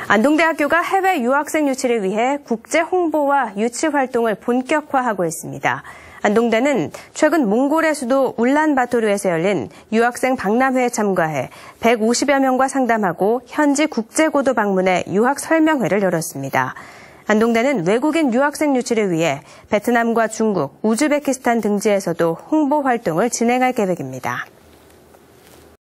안동대학교가 해외 유학생 유치를 위해 국제 홍보와 유치 활동을 본격화하고 있습니다. 안동대는 최근 몽골의 수도 울란바토르에서 열린 유학생 박람회에 참가해 150여 명과 상담하고 현지 국제고도 방문해 유학 설명회를 열었습니다. 안동대는 외국인 유학생 유치를 위해 베트남과 중국, 우즈베키스탄 등지에서도 홍보 활동을 진행할 계획입니다.